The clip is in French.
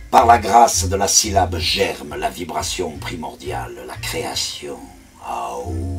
Par la grâce de la syllabe germe la vibration primordiale, la création. Aou.